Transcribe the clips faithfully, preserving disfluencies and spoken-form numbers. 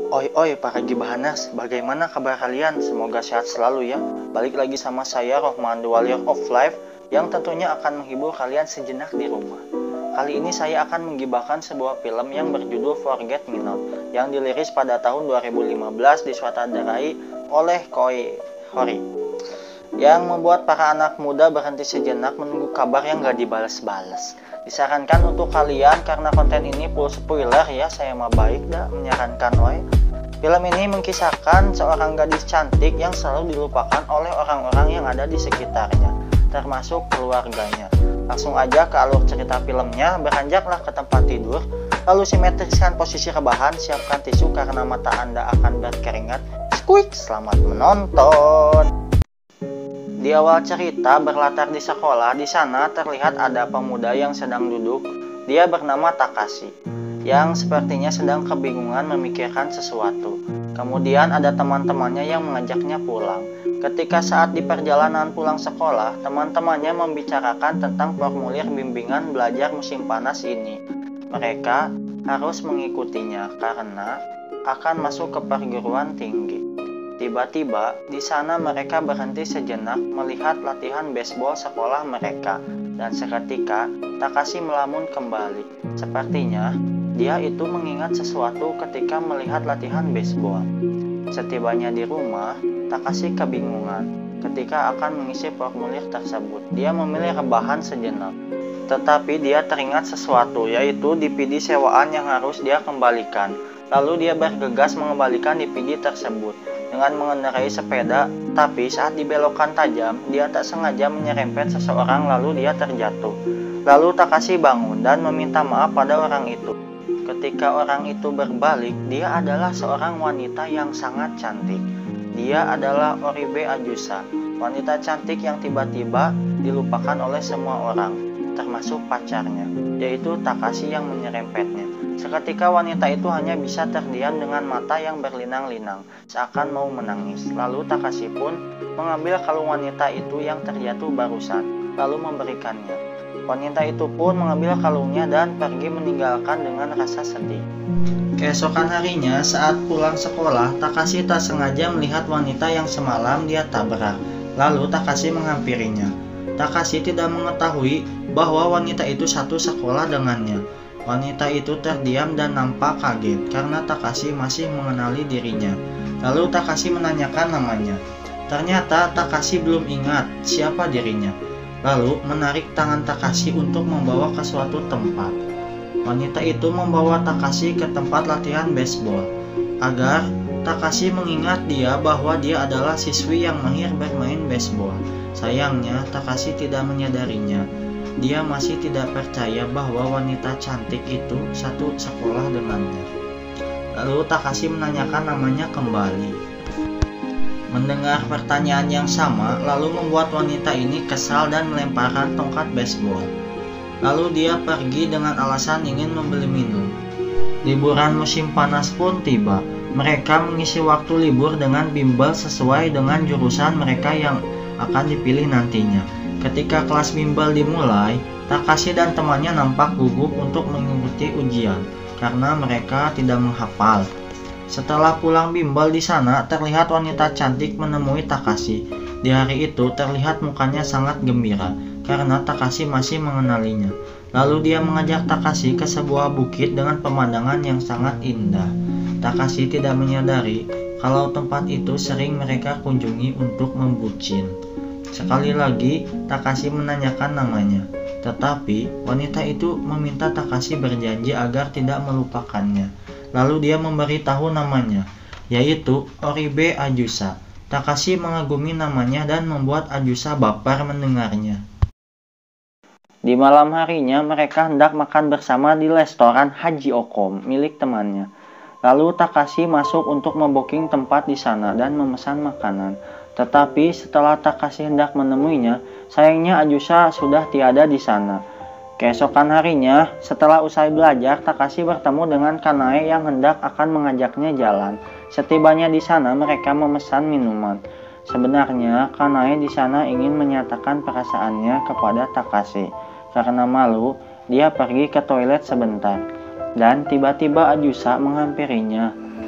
Oi oi para Gibahanas, bagaimana kabar kalian? Semoga sehat selalu ya. Balik lagi sama saya Rohman The Warrior of Life yang tentunya akan menghibur kalian sejenak di rumah. Kali ini saya akan menggibahkan sebuah film yang berjudul Forget Me Not yang dirilis pada tahun dua ribu lima belas disutradarai oleh Koi Hori, yang membuat para anak muda berhenti sejenak menunggu kabar yang gak dibales-bales. Disarankan untuk kalian karena konten ini full spoiler ya, saya mah baik dah menyarankan oi. Film ini mengisahkan seorang gadis cantik yang selalu dilupakan oleh orang-orang yang ada di sekitarnya, termasuk keluarganya. Langsung aja ke alur cerita filmnya, beranjaklah ke tempat tidur, lalu simetriskan posisi rebahan, siapkan tisu karena mata Anda akan berkeringat. Squeak, selamat menonton. Di awal cerita berlatar di sekolah. Di sana terlihat ada pemuda yang sedang duduk. Dia bernama Takashi, yang sepertinya sedang kebingungan memikirkan sesuatu. Kemudian ada teman-temannya yang mengajaknya pulang. Ketika saat di perjalanan pulang sekolah, teman-temannya membicarakan tentang formulir bimbingan belajar musim panas ini. Mereka harus mengikutinya karena akan masuk ke perguruan tinggi. Tiba-tiba, di sana mereka berhenti sejenak melihat latihan baseball sekolah mereka, dan seketika Takashi melamun kembali. Sepertinya, dia itu mengingat sesuatu ketika melihat latihan baseball. Setibanya di rumah, Takashi kebingungan ketika akan mengisi formulir tersebut. Dia memilih rebahan sejenak. Tetapi dia teringat sesuatu, yaitu D V D sewaan yang harus dia kembalikan. Lalu dia bergegas mengembalikan D V D tersebut dengan mengendarai sepeda, tapi saat dibelokkan tajam, dia tak sengaja menyerempet seseorang lalu dia terjatuh. Lalu Takashi bangun dan meminta maaf pada orang itu. Ketika orang itu berbalik, dia adalah seorang wanita yang sangat cantik. Dia adalah Oribe Ajusa, wanita cantik yang tiba-tiba dilupakan oleh semua orang, termasuk pacarnya, yaitu Takashi yang menyerempetnya. Seketika wanita itu hanya bisa terdiam dengan mata yang berlinang-linang, seakan mau menangis. Lalu Takashi pun mengambil kalung wanita itu yang terjatuh barusan, lalu memberikannya. Wanita itu pun mengambil kalungnya dan pergi meninggalkan dengan rasa sedih. Keesokan harinya saat pulang sekolah, Takashi tak sengaja melihat wanita yang semalam dia tabrak. Lalu Takashi menghampirinya. Takashi tidak mengetahui bahwa wanita itu satu sekolah dengannya. Wanita itu terdiam dan nampak kaget karena Takashi masih mengenali dirinya. Lalu Takashi menanyakan namanya. Ternyata Takashi belum ingat siapa dirinya. Lalu menarik tangan Takashi untuk membawa ke suatu tempat. Wanita itu membawa Takashi ke tempat latihan baseball agar Takashi mengingat dia bahwa dia adalah siswi yang mahir bermain baseball. Sayangnya Takashi tidak menyadarinya. Dia masih tidak percaya bahwa wanita cantik itu satu sekolah dengannya. Lalu Takashi menanyakan namanya kembali. Mendengar pertanyaan yang sama, lalu membuat wanita ini kesal dan melemparkan tongkat baseball. Lalu dia pergi dengan alasan ingin membeli minum. Liburan musim panas pun tiba. Mereka mengisi waktu libur dengan bimbel sesuai dengan jurusan mereka yang akan dipilih nantinya. Ketika kelas bimbel dimulai, Takashi dan temannya nampak gugup untuk mengikuti ujian karena mereka tidak menghafal. Setelah pulang bimbel di sana, terlihat wanita cantik menemui Takashi. Di hari itu terlihat mukanya sangat gembira karena Takashi masih mengenalinya. Lalu dia mengajak Takashi ke sebuah bukit dengan pemandangan yang sangat indah. Takashi tidak menyadari kalau tempat itu sering mereka kunjungi untuk membucin. Sekali lagi, Takashi menanyakan namanya, tetapi wanita itu meminta Takashi berjanji agar tidak melupakannya. Lalu dia memberitahu namanya, yaitu Oribe Ajusa. Takashi mengagumi namanya dan membuat Ajusa baper mendengarnya. Di malam harinya, mereka hendak makan bersama di restoran Haji Okom milik temannya. Lalu Takashi masuk untuk membooking tempat di sana dan memesan makanan. Tetapi setelah Takashi hendak menemuinya, sayangnya Ajusa sudah tiada di sana. Keesokan harinya, setelah usai belajar, Takashi bertemu dengan Kanae yang hendak akan mengajaknya jalan. Setibanya di sana, mereka memesan minuman. Sebenarnya, Kanae di sana ingin menyatakan perasaannya kepada Takashi. Karena malu, dia pergi ke toilet sebentar. Dan tiba-tiba Ajusa menghampirinya.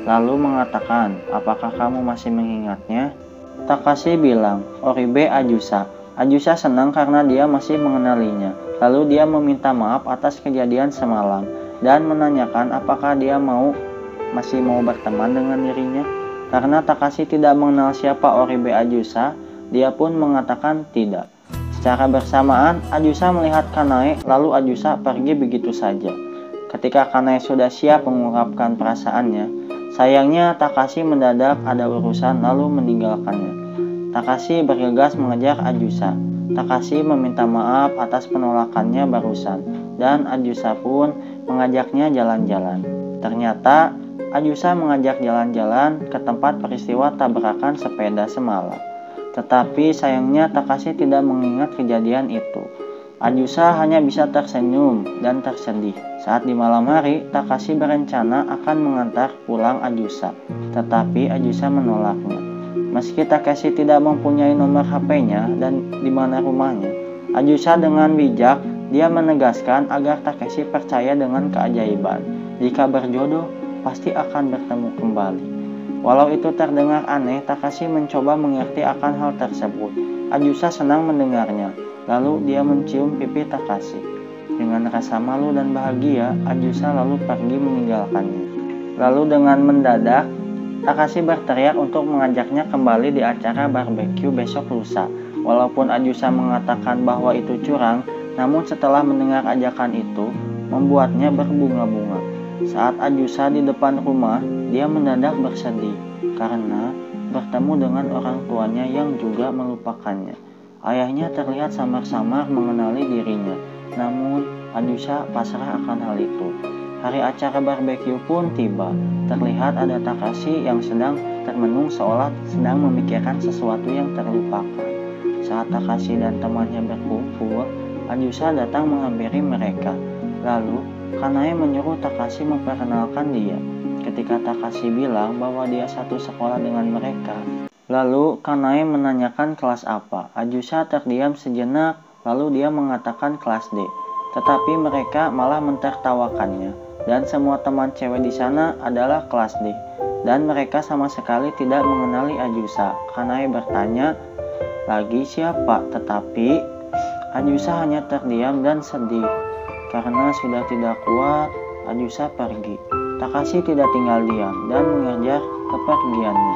lalu mengatakan, "Apakah kamu masih mengingatnya?" Takashi bilang, "Oribe Ajusa." Ajusa senang karena dia masih mengenalinya. Lalu dia meminta maaf atas kejadian semalam dan menanyakan apakah dia mau masih mau berteman dengan dirinya. Karena Takashi tidak mengenal siapa Oribe Ajusa, dia pun mengatakan tidak. Secara bersamaan, Ajusa melihat Kanae, lalu Ajusa pergi begitu saja. Ketika Kanae sudah siap mengungkapkan perasaannya, sayangnya Takashi mendadak ada urusan lalu meninggalkannya. Takashi bergegas mengejar Ajusa. Takashi meminta maaf atas penolakannya barusan, dan Ajusa pun mengajaknya jalan-jalan. Ternyata Ajusa mengajak jalan-jalan ke tempat peristiwa tabrakan sepeda semalam. Tetapi sayangnya Takashi tidak mengingat kejadian itu. Ajusa hanya bisa tersenyum dan tersedih. Saat di malam hari, Takashi berencana akan mengantar pulang Ajusa. Tetapi Ajusa menolaknya. Meski Takashi tidak mempunyai nomor H P-nya dan di mana rumahnya, Ajusa dengan bijak dia menegaskan agar Takashi percaya dengan keajaiban. Jika berjodoh, pasti akan bertemu kembali. Walau itu terdengar aneh, Takashi mencoba mengerti akan hal tersebut. Ajusa senang mendengarnya, lalu dia mencium pipi Takashi. Dengan rasa malu dan bahagia, Ajusa lalu pergi meninggalkannya. Lalu dengan mendadak, Takashi berteriak untuk mengajaknya kembali di acara barbeque besok lusa. Walaupun Ajusa mengatakan bahwa itu curang, namun setelah mendengar ajakan itu, membuatnya berbunga-bunga. Saat Ajusa di depan rumah, dia mendadak bersedih karena bertemu dengan orang tuanya yang juga melupakannya. Ayahnya terlihat samar-samar mengenali dirinya, namun Ajusa pasrah akan hal itu. Hari acara barbeque pun tiba. Terlihat ada Takashi yang sedang termenung seolah sedang memikirkan sesuatu yang terlupakan. Saat Takashi dan temannya berkumpul, Ajusa datang menghampiri mereka. Lalu Kanae menyuruh Takashi memperkenalkan dia. Ketika Takashi bilang bahwa dia satu sekolah dengan mereka, lalu Kanae menanyakan kelas apa. Ajusa terdiam sejenak, lalu dia mengatakan kelas D. Tetapi mereka malah mentertawakannya, dan semua teman cewek di sana adalah kelas D. Dan mereka sama sekali tidak mengenali Ajusa. Kanae bertanya lagi siapa, tetapi Ajusa hanya terdiam dan sedih. Karena sudah tidak kuat, Ajusa pergi. Takashi tidak tinggal diam dan mengejar kepergiannya.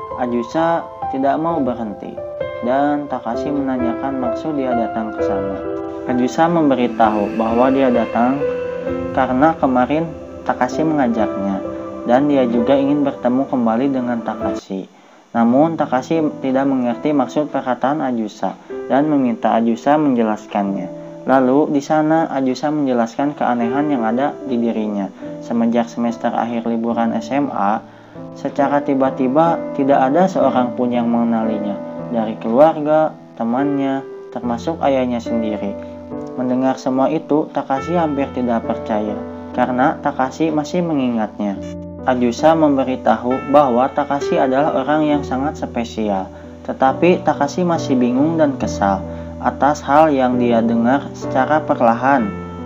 Ajusa tidak mau berhenti, dan Takashi menanyakan maksud dia datang ke sana. Ajusa memberitahu bahwa dia datang karena kemarin Takashi mengajaknya, dan dia juga ingin bertemu kembali dengan Takashi. Namun Takashi tidak mengerti maksud perkataan Ajusa dan meminta Ajusa menjelaskannya. Lalu di sana Ajusa menjelaskan keanehan yang ada di dirinya. Semenjak semester akhir liburan S M A, secara tiba-tiba tidak ada seorang pun yang mengenalinya, dari keluarga, temannya, termasuk ayahnya sendiri. Mendengar semua itu, Takashi hampir tidak percaya, karena Takashi masih mengingatnya. Ajusa memberitahu bahwa Takashi adalah orang yang sangat spesial, tetapi Takashi masih bingung dan kesal atas hal yang dia dengar. Secara perlahan,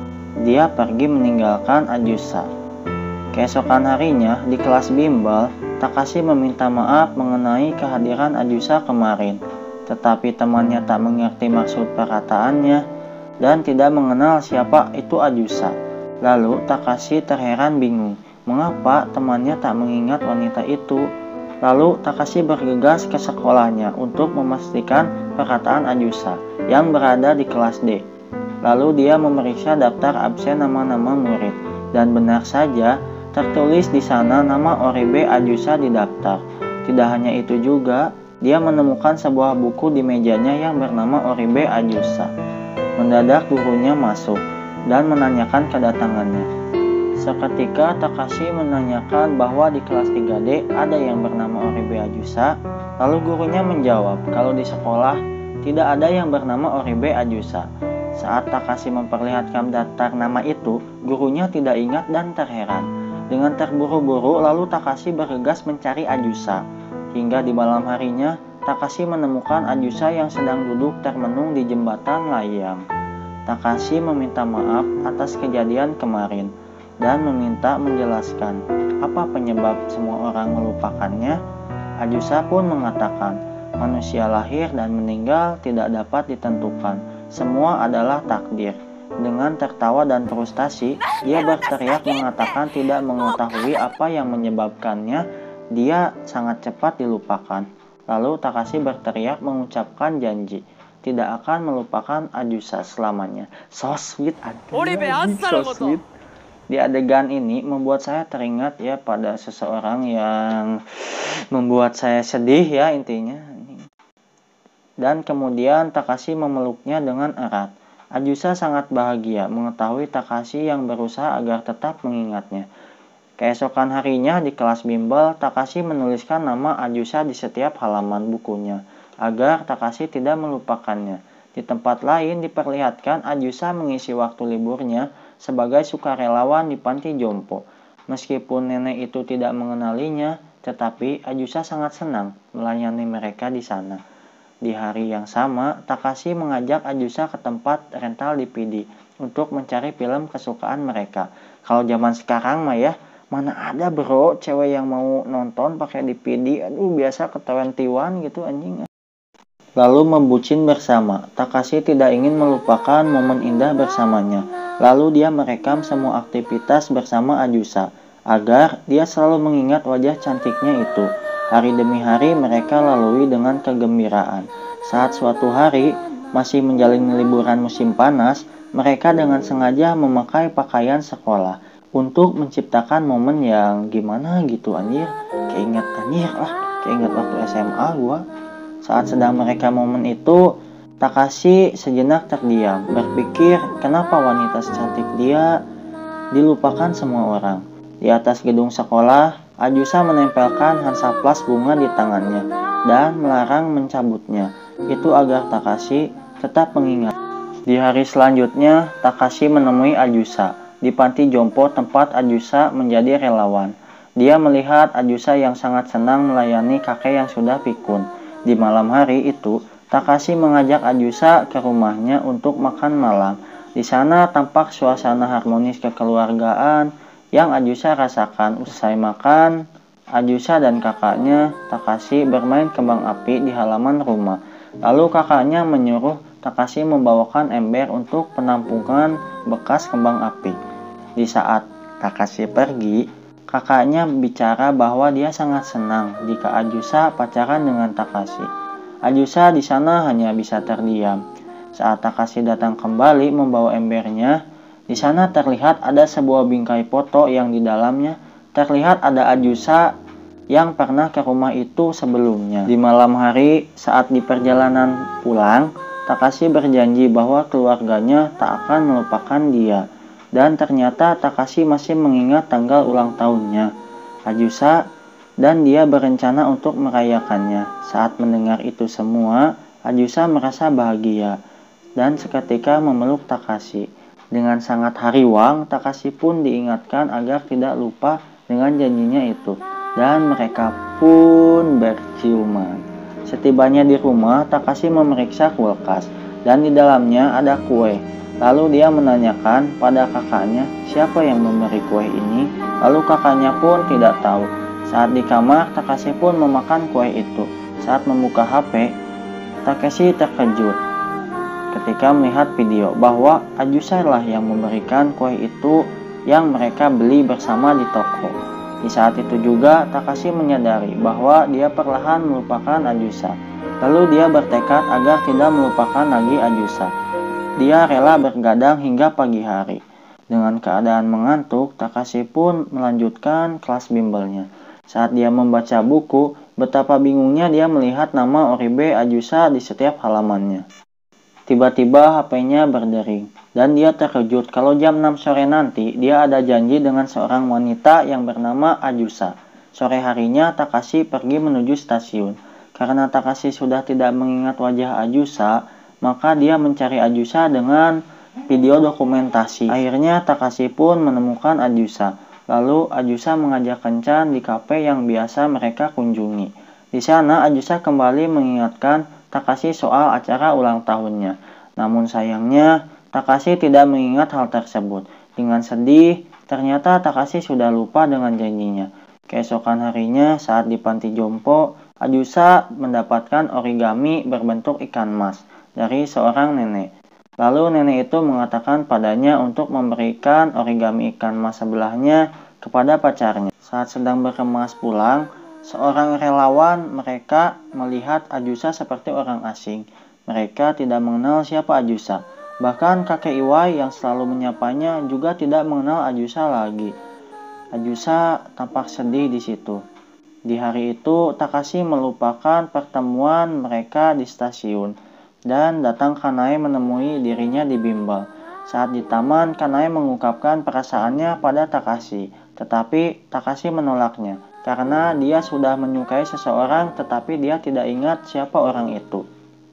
dia pergi meninggalkan Ajusa. Keesokan harinya, di kelas bimbel, Takashi meminta maaf mengenai kehadiran Ajusa kemarin. Tetapi temannya tak mengerti maksud perkataannya dan tidak mengenal siapa itu Ajusa. Lalu Takashi terheran bingung, mengapa temannya tak mengingat wanita itu. Lalu Takashi bergegas ke sekolahnya untuk memastikan perkataan Ajusa yang berada di kelas D. Lalu dia memeriksa daftar absen nama-nama murid, dan benar saja tertulis di sana nama Oribe Ajusa di daftar. Tidak hanya itu juga, dia menemukan sebuah buku di mejanya yang bernama Oribe Ajusa. Mendadak gurunya masuk dan menanyakan kedatangannya. Seketika Takashi menanyakan bahwa di kelas tiga D ada yang bernama Oribe Ajusa. Lalu gurunya menjawab kalau di sekolah tidak ada yang bernama Oribe Ajusa. Saat Takashi memperlihatkan daftar nama itu, gurunya tidak ingat dan terheran. Dengan terburu-buru, lalu Takashi bergegas mencari Ajusa. Hingga di malam harinya, Takashi menemukan Ajusa yang sedang duduk termenung di jembatan layang. Takashi meminta maaf atas kejadian kemarin. dan meminta menjelaskan apa penyebab semua orang melupakannya. Ajusa pun mengatakan, manusia lahir dan meninggal tidak dapat ditentukan, semua adalah takdir. Dengan tertawa dan frustasi, dia berteriak mengatakan tidak mengetahui apa yang menyebabkannya, dia sangat cepat dilupakan. Lalu Takashi berteriak mengucapkan janji tidak akan melupakan Ajusa selamanya. So sweet, aduh, so sweet. Di adegan ini membuat saya teringat ya pada seseorang yang membuat saya sedih ya intinya. Dan kemudian Takashi memeluknya dengan erat. Ajusa sangat bahagia mengetahui Takashi yang berusaha agar tetap mengingatnya. Keesokan harinya di kelas bimbel, Takashi menuliskan nama Ajusa di setiap halaman bukunya agar Takashi tidak melupakannya. Di tempat lain diperlihatkan Ajusa mengisi waktu liburnya sebagai sukarelawan di panti jompo. Meskipun nenek itu tidak mengenalinya, tetapi Ajusa sangat senang melayani mereka di sana. Di hari yang sama, Takashi mengajak Ajusa ke tempat rental D V D untuk mencari film kesukaan mereka. Kalau zaman sekarang mah ya, mana ada bro cewek yang mau nonton pakai D V D, aduh biasa ke dua puluh satu gitu anjing. Lalu membucin bersama. Takashi tidak ingin melupakan momen indah bersamanya. Lalu dia merekam semua aktivitas bersama Ajusa agar dia selalu mengingat wajah cantiknya itu. Hari demi hari mereka lalui dengan kegembiraan. Saat suatu hari masih menjalani liburan musim panas, mereka dengan sengaja memakai pakaian sekolah untuk menciptakan momen yang gimana gitu anjir. Keinget anjir lah, keinget waktu S M A gua. Saat sedang mereka momen itu, Takashi sejenak terdiam, berpikir kenapa wanita secantik dia dilupakan semua orang. Di atas gedung sekolah, Ajusa menempelkan hansaplas bunga di tangannya dan melarang mencabutnya. Itu agar Takashi tetap mengingat. Di hari selanjutnya, Takashi menemui Ajusa di panti jompo tempat Ajusa menjadi relawan. Dia melihat Ajusa yang sangat senang melayani kakek yang sudah pikun. Di malam hari itu, Takashi mengajak Ajusa ke rumahnya untuk makan malam. Di sana tampak suasana harmonis kekeluargaan yang Ajusa rasakan. Usai makan, Ajusa dan kakaknya Takashi bermain kembang api di halaman rumah. Lalu kakaknya menyuruh Takashi membawakan ember untuk penampungan bekas kembang api. Di saat Takashi pergi, kakaknya bicara bahwa dia sangat senang jika Ajusa pacaran dengan Takashi. Ajusa di sana hanya bisa terdiam. Saat Takashi datang kembali membawa embernya, di sana terlihat ada sebuah bingkai foto yang di dalamnya terlihat ada Ajusa yang pernah ke rumah itu sebelumnya. Di malam hari saat di perjalanan pulang, Takashi berjanji bahwa keluarganya tak akan melupakan dia. Dan ternyata Takashi masih mengingat tanggal ulang tahunnya Ajusa dan dia berencana untuk merayakannya. Saat mendengar itu semua, Ajusa merasa bahagia dan seketika memeluk Takashi. Dengan sangat hariwang, Takashi pun diingatkan agar tidak lupa dengan janjinya itu. Dan mereka pun berciuman. Setibanya di rumah, Takashi memeriksa kulkas dan di dalamnya ada kue. Lalu dia menanyakan pada kakaknya siapa yang memberi kue ini. Lalu kakaknya pun tidak tahu. Saat di kamar, Takashi pun memakan kue itu. Saat membuka H P, Takashi terkejut ketika melihat video bahwa Ajusa lah yang memberikan kue itu yang mereka beli bersama di toko. Di saat itu juga Takashi menyadari bahwa dia perlahan melupakan Ajusa. Lalu dia bertekad agar tidak melupakan lagi Ajusa. Dia rela bergadang hingga pagi hari. Dengan keadaan mengantuk, Takashi pun melanjutkan kelas bimbelnya. Saat dia membaca buku, betapa bingungnya dia melihat nama Oribe Ajusa di setiap halamannya. Tiba-tiba H P-nya berdering, dan dia terkejut kalau jam enam sore nanti dia ada janji dengan seorang wanita yang bernama Ajusa. Sore harinya Takashi pergi menuju stasiun. Karena Takashi sudah tidak mengingat wajah Ajusa, maka dia mencari Ajusa dengan video dokumentasi. Akhirnya Takashi pun menemukan Ajusa. Lalu Ajusa mengajak kencan di kafe yang biasa mereka kunjungi. Di sana Ajusa kembali mengingatkan Takashi soal acara ulang tahunnya. Namun sayangnya Takashi tidak mengingat hal tersebut. Dengan sedih, Ternyata Takashi sudah lupa dengan janjinya. Keesokan harinya saat di panti jompo, Ayusa mendapatkan origami berbentuk ikan mas dari seorang nenek. Lalu nenek itu mengatakan padanya untuk memberikan origami ikan mas sebelahnya kepada pacarnya. Saat sedang berkemas pulang, seorang relawan mereka melihat Ayusa seperti orang asing. Mereka tidak mengenal siapa Ayusa. Bahkan kakek Iwai yang selalu menyapanya juga tidak mengenal Ayusa lagi. Ayusa tampak sedih di situ. Di hari itu, Takashi melupakan pertemuan mereka di stasiun dan datang Kanae menemui dirinya di bimbel. Saat di taman, Kanae mengungkapkan perasaannya pada Takashi, tetapi Takashi menolaknya karena dia sudah menyukai seseorang tetapi dia tidak ingat siapa orang itu.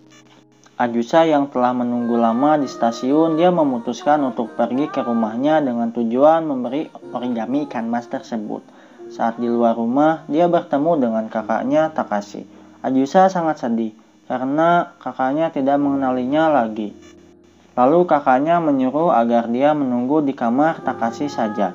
Ayusa yang telah menunggu lama di stasiun, dia memutuskan untuk pergi ke rumahnya dengan tujuan memberi origami ikan mas tersebut. Saat di luar rumah, dia bertemu dengan kakaknya Takashi. Ayusa sangat sedih karena kakaknya tidak mengenalinya lagi. Lalu kakaknya menyuruh agar dia menunggu di kamar Takashi saja.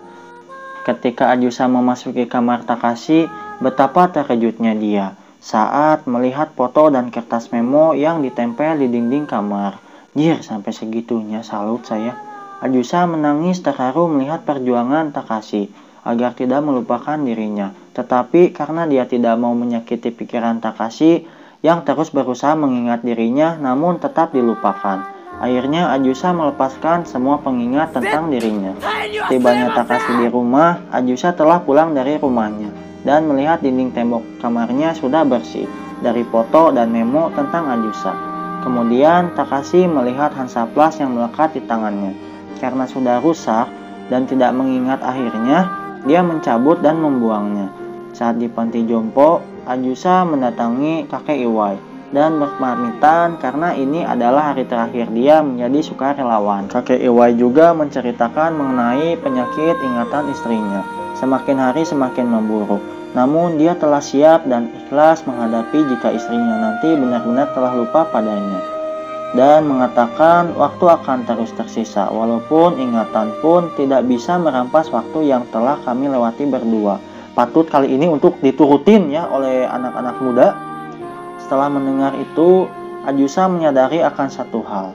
Ketika Ayusa memasuki kamar Takashi, betapa terkejutnya dia saat melihat foto dan kertas memo yang ditempel di dinding kamar. Jir, sampai segitunya, salut saya. Ayusa menangis terharu melihat perjuangan Takashi agar tidak melupakan dirinya. Tetapi karena dia tidak mau menyakiti pikiran Takashi yang terus berusaha mengingat dirinya namun tetap dilupakan, akhirnya Ayusa melepaskan semua pengingat tentang dirinya. Tibanya Takashi di rumah, Ayusa telah pulang dari rumahnya dan melihat dinding tembok kamarnya sudah bersih dari foto dan memo tentang Ayusa. Kemudian Takashi melihat Hansaplast yang melekat di tangannya. Karena sudah rusak dan tidak mengingat akhirnya, dia mencabut dan membuangnya. Saat di panti jompo, Ayusa mendatangi kakek Iwai dan berpamitan karena ini adalah hari terakhir dia menjadi sukarelawan. Kakek Iwai juga menceritakan mengenai penyakit ingatan istrinya. Semakin hari semakin memburuk. Namun dia telah siap dan ikhlas menghadapi jika istrinya nanti benar-benar telah lupa padanya. Dan mengatakan waktu akan terus tersisa, walaupun ingatan pun tidak bisa merampas waktu yang telah kami lewati berdua. Patut kali ini untuk diturutin ya oleh anak-anak muda. Setelah mendengar itu, Ayusa menyadari akan satu hal.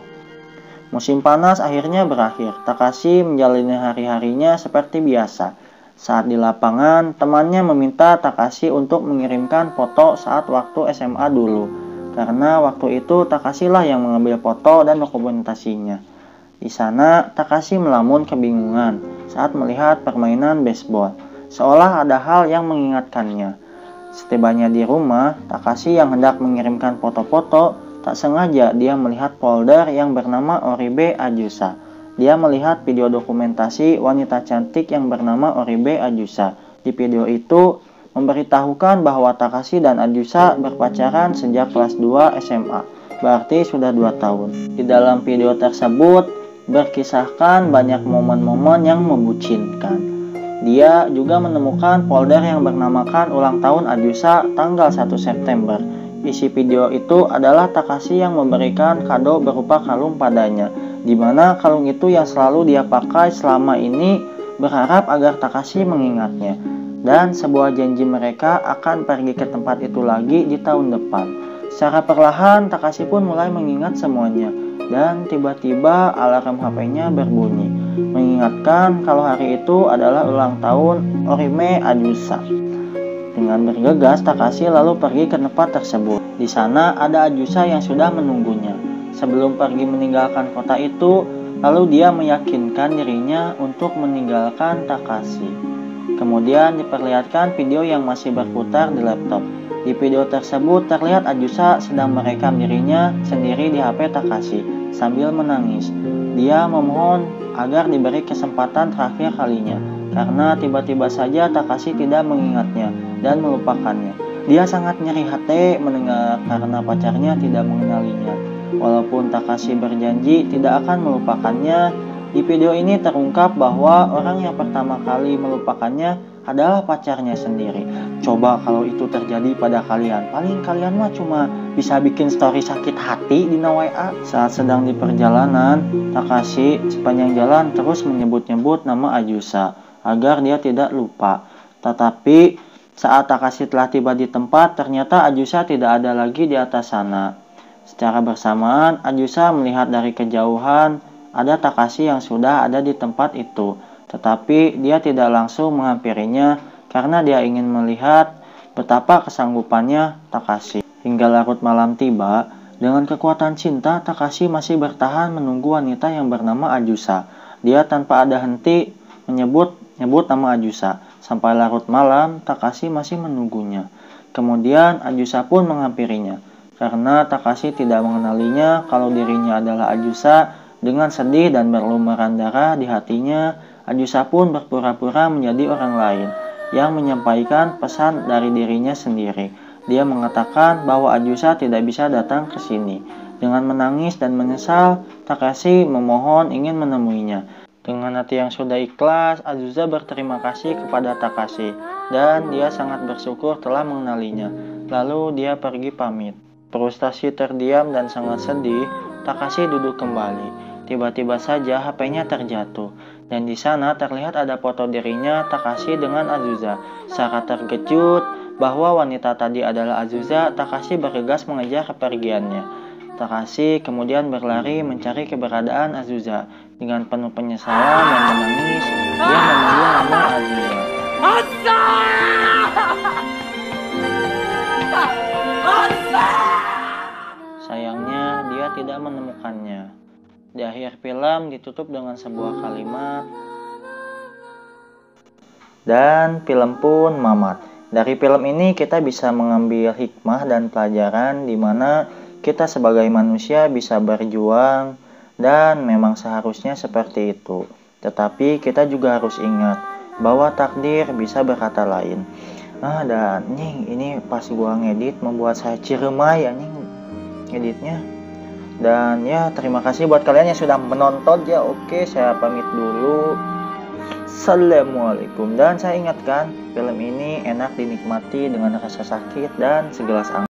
Musim panas akhirnya berakhir. Takashi menjalani hari-harinya seperti biasa. Saat di lapangan, temannya meminta Takashi untuk mengirimkan foto saat waktu S M A dulu. Karena waktu itu Takashi lah yang mengambil foto dan dokumentasinya. Di sana, Takashi melamun kebingungan saat melihat permainan baseball. Seolah ada hal yang mengingatkannya. Setibanya di rumah, Takashi yang hendak mengirimkan foto-foto, tak sengaja dia melihat folder yang bernama Oribe Ayusa. Dia melihat video dokumentasi wanita cantik yang bernama Oribe Ayusa. Di video itu memberitahukan bahwa Takashi dan Ayusa berpacaran sejak kelas dua S M A, berarti sudah dua tahun. Di dalam video tersebut berkisahkan banyak momen-momen yang membucinkan. Dia juga menemukan folder yang bernamakan ulang tahun Ayusa tanggal satu September. Isi video itu adalah Takashi yang memberikan kado berupa kalung padanya, di mana kalung itu yang selalu dia pakai selama ini, berharap agar Takashi mengingatnya. Dan sebuah janji mereka akan pergi ke tempat itu lagi di tahun depan. Secara perlahan Takashi pun mulai mengingat semuanya. Dan tiba-tiba alarm H P-nya berbunyi, mengingatkan kalau hari itu adalah ulang tahun Orime Ayusa. Dengan bergegas, Takashi lalu pergi ke tempat tersebut. Di sana ada Ayusa yang sudah menunggunya. Sebelum pergi meninggalkan kota itu, lalu dia meyakinkan dirinya untuk meninggalkan Takashi. Kemudian diperlihatkan video yang masih berputar di laptop. Di video tersebut terlihat Ayusa sedang merekam dirinya sendiri di H P Takashi sambil menangis. Dia memohon agar diberi kesempatan terakhir kalinya, karena tiba-tiba saja Takashi tidak mengingatnya dan melupakannya. Dia sangat nyeri hati mendengar karena pacarnya tidak mengenalinya. Walaupun Takashi berjanji tidak akan melupakannya, di video ini terungkap bahwa orang yang pertama kali melupakannya adalah pacarnya sendiri. Coba kalau itu terjadi pada kalian, paling kalian mah cuma bisa bikin story sakit hati di W A. Saat sedang di perjalanan, Takashi sepanjang jalan terus menyebut-nyebut nama Ayusa. agar dia tidak lupa. Tetapi saat Takashi telah tiba di tempat, ternyata Ajusa tidak ada lagi di atas sana. Secara bersamaan, Ajusa melihat dari kejauhan ada Takashi yang sudah ada di tempat itu. Tetapi dia tidak langsung menghampirinya karena dia ingin melihat betapa kesanggupannya Takashi. Hingga larut malam tiba, dengan kekuatan cinta, Takashi masih bertahan menunggu wanita yang bernama Ajusa. Dia tanpa ada henti menyebut nyebut nama Ajusa. Sampai larut malam, Takashi masih menunggunya. Kemudian Ajusa pun menghampirinya. Karena Takashi tidak mengenalinya kalau dirinya adalah Ajusa, dengan sedih dan berlumuran darah di hatinya, Ajusa pun berpura-pura menjadi orang lain yang menyampaikan pesan dari dirinya sendiri. Dia mengatakan bahwa Ajusa tidak bisa datang ke sini. Dengan menangis dan menyesal, Takashi memohon ingin menemuinya. Dengan hati yang sudah ikhlas, Azusa berterima kasih kepada Takashi dan dia sangat bersyukur telah mengenalinya. Lalu dia pergi pamit. Frustasi terdiam dan sangat sedih, Takashi duduk kembali. Tiba-tiba saja H P-nya terjatuh dan di sana terlihat ada foto dirinya Takashi dengan Azusa. Sangat terkejut bahwa wanita tadi adalah Azusa, Takashi bergegas mengejar kepergiannya. Takashi kemudian berlari mencari keberadaan Azusa. Dengan penuh penyesalan dan menangis, dia memanggil nama Azusa. Sayangnya, dia tidak menemukannya. Di akhir film ditutup dengan sebuah kalimat, dan film pun mamat. Dari film ini kita bisa mengambil hikmah dan pelajaran di mana kita sebagai manusia bisa berjuang dan memang seharusnya seperti itu. Tetapi kita juga harus ingat bahwa takdir bisa berkata lain. Ah, dan nying, ini pas gua ngedit membuat saya ciremai anjing ngeditnya. Dan ya, terima kasih buat kalian yang sudah menonton ya. Oke, saya pamit dulu. Assalamualaikum. Dan saya ingatkan, film ini enak dinikmati dengan rasa sakit dan segelas angin.